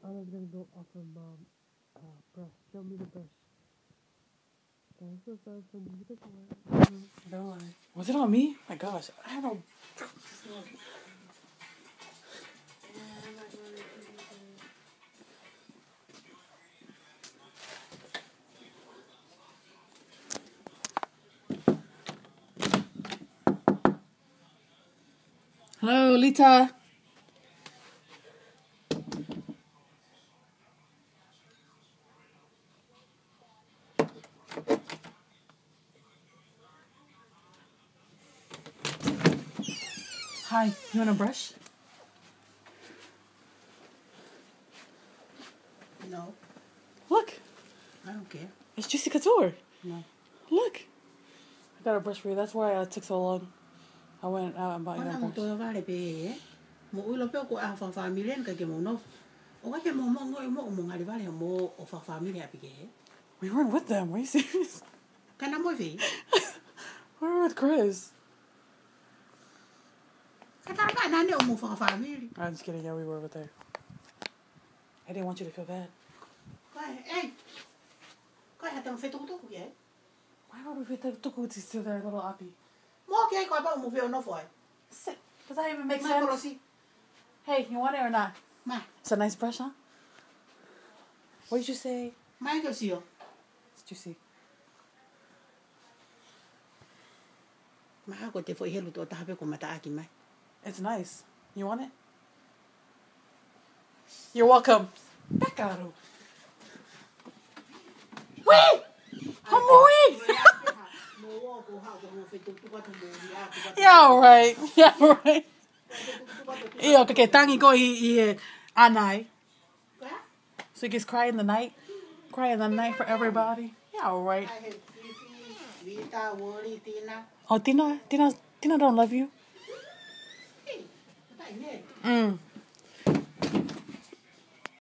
was gonna go offer mom brush. Show me the brush. I'm so sorry for me before. Don't lie. Was it on me? My gosh, I don't know. Hello, Lita. Hi, you want a brush? No, Look, I don't care. it's Juicy Couture. No. Look, I got a brush for you. That's why it took so long. I went out and bought you a Mana mo to brush. vale pe. Mo ulo pe ko a fa family ka ke mo no. O ka ke mo ngali vale mo o fa family api ke. We weren't with them. Are you serious? Kana mo ve. We were with Chris. Kata ba na ne o mo fa family. I'm just kidding. Yeah, we were with her. I didn't want you to feel bad. Hey. Ko ha te mo fe to ke. Why would we fit the tukutis to their little api? Mo ke ko ba mo ve no foi. Does that even make Ma sense? Hey, you want it or not? Ma. It's a nice brush, huh? What did you say? Ma ke sio. It's Juicy. Ma ko te foi helu to ta pe ko mata aki mai. It's nice. You want it? You're welcome. Back out. Wait! Amoi! Yeah, all right. Yeah, all right. Iyo, okay, tangi ko anai. So he gets cry in the night? Cry in the night for everybody? Yeah, all right. Oh, Tina don't love you?